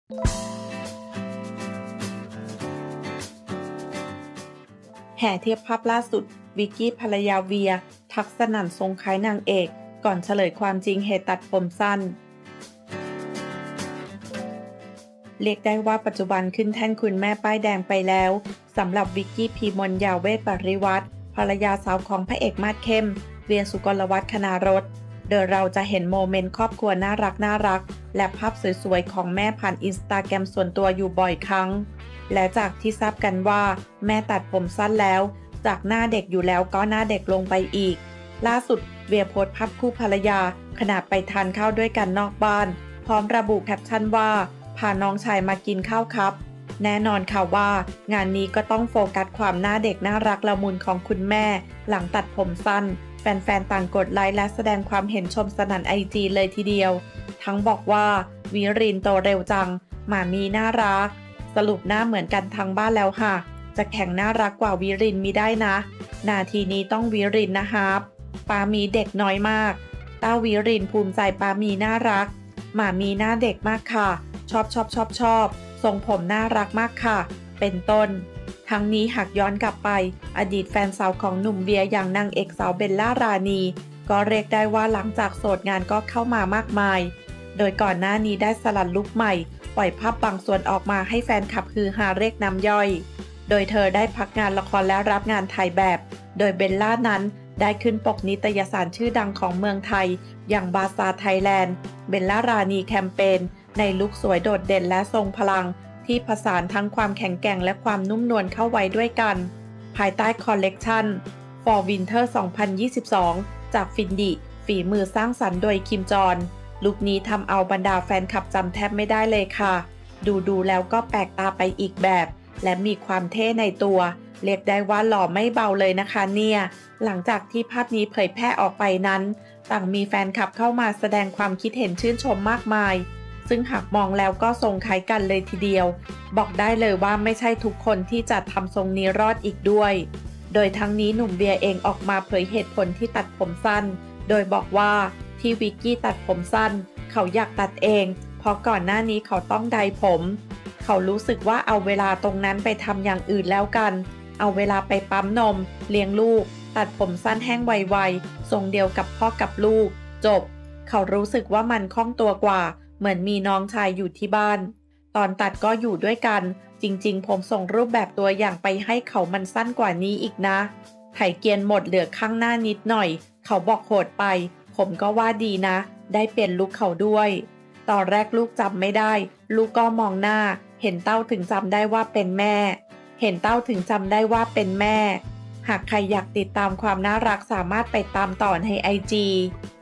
แห่เทียบภาพล่าสุดวิกกี้ภรรยาเวียทักสนั่นทรงคล้ายนางเอกก่อนเฉลยความจริงเหตุตัดผมสั้นเรียกได้ว่าปัจจุบันขึ้นแท่นคุณแม่ป้ายแดงไปแล้วสำหรับวิกกี้พีมนยาเวทปริวัฒน์ภรรยาสาวของพระเอกมาสเข้มเวียสุกลวัฒน์คณารสโดยเราจะเห็นโมเมนต์ครอบครัวน่ารักและภาพสวยๆของแม่ผ่านอินสตาแกรมส่วนตัวอยู่บ่อยครั้งและจากที่ทราบกันว่าแม่ตัดผมสั้นแล้วจากหน้าเด็กอยู่แล้วก็หน้าเด็กลงไปอีกล่าสุดเวียโพสต์ภาพคู่ภรรยาขณะไปทานข้าวด้วยกันนอกบ้านพร้อมระบุแคปชั่นว่าพาน้องชายมากินข้าวครับแน่นอนค่ะว่างานนี้ก็ต้องโฟกัสความหน้าเด็กน่ารักละมุนของคุณแม่หลังตัดผมสั้นแฟนๆต่างกดไลค์และแสดงความเห็นชมสนั่นIGเลยทีเดียวทั้งบอกว่าวิรินโตเร็วจังหมามีน่ารักสรุปหน้าเหมือนกันทั้งบ้านแล้วค่ะจะแข่งน่ารักกว่าวิรินมีได้นะนาทีนี้ต้องวิรินนะครับปามีเด็กน้อยมากต้าวิรินภูมิใจปามีน่ารักหมามีหน้าเด็กมากค่ะชอบทรงผมน่ารักมากค่ะเป็นต้นทั้งนี้หากย้อนกลับไปอดีตแฟนสาวของหนุ่มเวียอย่างนางเอกสาวเบลล่ารานีก็เรียกได้ว่าหลังจากโสดงานก็เข้ามามากมายโดยก่อนหน้านี้ได้สลัดลุคใหม่ปล่อยภาพบางส่วนออกมาให้แฟนคลับฮือฮาเรียกน้ำย่อยโดยเธอได้พักงานละครและรับงานถ่ายแบบโดยเบลล่านั้นได้ขึ้นปกนิตยสารชื่อดังของเมืองไทยอย่างบาซาไทยแลนด์เบลล่ารานีแคมเปญในลุคสวยโดดเด่นและทรงพลังที่ผสานทั้งความแข็งแกร่งและความนุ่มนวลเข้าไว้ด้วยกันภายใต้คอลเลกชัน For Winter 2022 จากฟินดิฝีมือสร้างสรรค์โดยคิมจอนลุคนี้ทำเอาบรรดาแฟนคลับจำแทบไม่ได้เลยค่ะดูแล้วก็แปลกตาไปอีกแบบและมีความเท่ในตัวเรียกได้ว่าหล่อไม่เบาเลยนะคะเนี่ยหลังจากที่ภาพนี้เผยแพร่ออกไปนั้นต่างมีแฟนคลับเข้ามาแสดงความคิดเห็นชื่นชมมากมายซึ่งหากมองแล้วก็ทรงคล้ายกันเลยทีเดียวบอกได้เลยว่าไม่ใช่ทุกคนที่จะทำทรงนี้รอดอีกด้วยโดยทั้งนี้หนุ่มเบียร์เองออกมาเผยเหตุผลที่ตัดผมสั้นโดยบอกว่าที่วิกกี้ตัดผมสั้นเขาอยากตัดเองเพราะก่อนหน้านี้เขาต้องไดผมเขารู้สึกว่าเอาเวลาตรงนั้นไปทำอย่างอื่นแล้วกันเอาเวลาไปปั๊มนมเลี้ยงลูกตัดผมสั้นแห้งไวๆทรงเดียวกับพ่อกับลูกจบเขารู้สึกว่ามันคล่องตัวกว่าเหมือนมีน้องชายอยู่ที่บ้านตอนตัดก็อยู่ด้วยกันจริงๆผมส่งรูปแบบตัวอย่างไปให้เขามันสั้นกว่านี้อีกนะไถเกียนหมดเหลือข้างหน้านิดหน่อยเขาบอกโหดไปผมก็ว่าดีนะได้เปลี่ยนลุคเขาด้วยตอนแรกลูกจำไม่ได้ลูกก็มองหน้าเห็นเต้าถึงจำได้ว่าเป็นแม่หากใครอยากติดตามความน่ารักสามารถไปตามต่อในIG